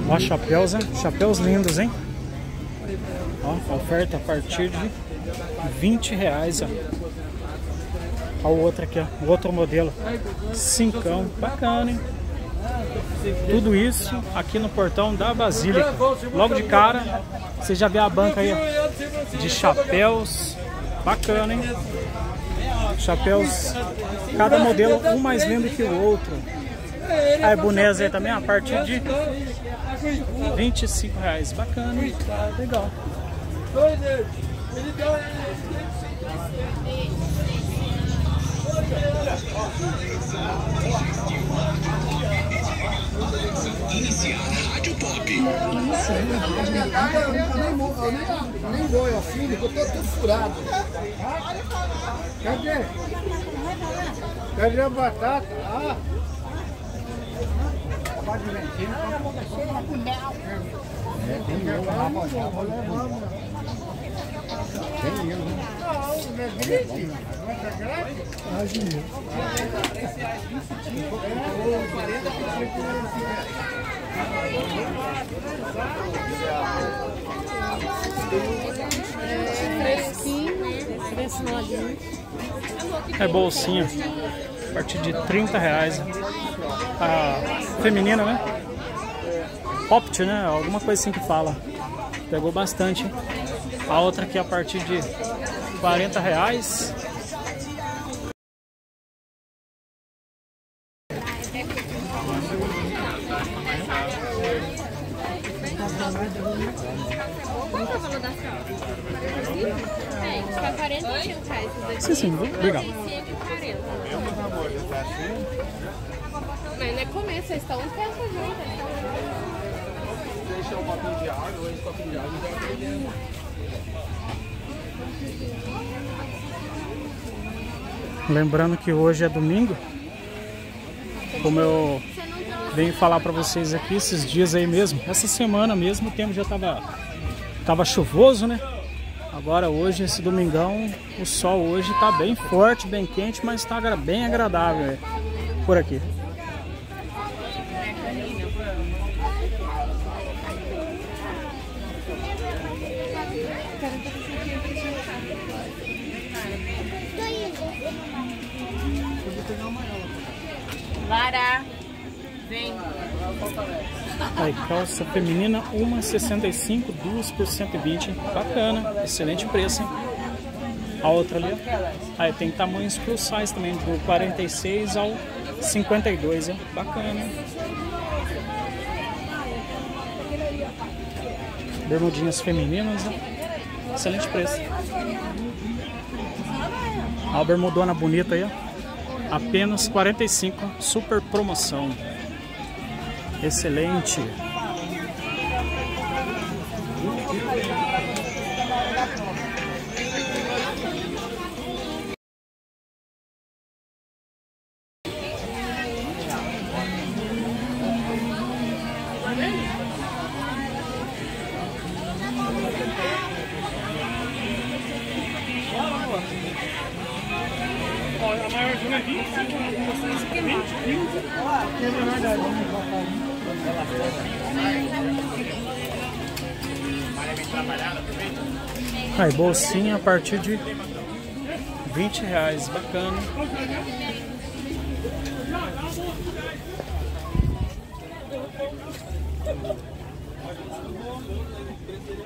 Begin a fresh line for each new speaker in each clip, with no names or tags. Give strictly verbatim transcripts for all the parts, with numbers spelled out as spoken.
Ó, chapéus, hein? Chapéus lindos, hein? Ó, oferta a partir de vinte reais, ó. Olha o outro aqui, ó. O outro modelo. Cincão. Bacana, hein? Tudo isso aqui no portão da Basílica. Logo de cara, você já vê a banca aí, ó, de chapéus. Bacana, hein? Chapéus, cada modelo um mais lindo que o outro. Aí bonés aí também, a partir de vinte e cinco reais. Bacana, hein? Legal.
Iniciar a Rádio Pop.
Eu nem vou, eu filho, eu tô todo furado. Cadê? Cadê a batata? Ah! É, tem eu, rapaz, já vou levando. Tem eu, né? Não, não é grande. Ah, Juninho.
É bolsinha, a partir de trinta reais. A feminina, né? Popt, né? Alguma coisa assim que fala. Pegou bastante. A outra aqui a partir de quarenta reais. Sim, sim, obrigado.
Mas não é comer, vocês estão um tempo juntos.
Deixa um copinho de água, dois copinhos de água.
Lembrando que hoje é domingo. Como eu venho falar pra vocês aqui esses dias aí mesmo, essa semana mesmo o tempo já tava, tava chuvoso, né? Agora hoje, esse domingão, o sol hoje tá bem forte, bem quente, mas tá bem agradável, é, por aqui.
Lara, vem.
Aí, calça feminina, uma e sessenta e cinco, duas por cento e vinte. Bacana, excelente preço, hein? A outra ali, ó. Aí tem tamanhos plus size também, do quarenta e seis ao cinquenta e dois, hein? Bacana. Bermudinhas femininas, né? Excelente preço. A bermudona bonita aí, ó. Apenas quarenta e cinco, super promoção. Excelente. A maior zona é vinte e cinco, aí, bolsinha a partir de vinte reais, bacana.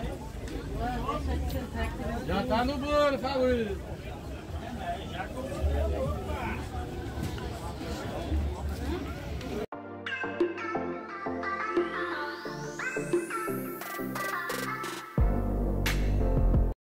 Já tá no bolo, favorito.